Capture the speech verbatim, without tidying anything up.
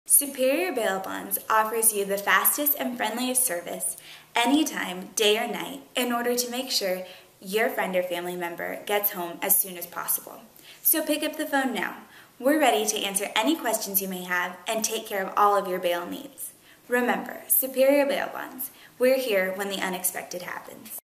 Superior Bail Bonds offers you the fastest and friendliest service anytime, day or night, in order to make sure your friend or family member gets home as soon as possible. So pick up the phone now. We're ready to answer any questions you may have and take care of all of your bail needs. Remember, Superior Bail Bonds. We're here when the unexpected happens.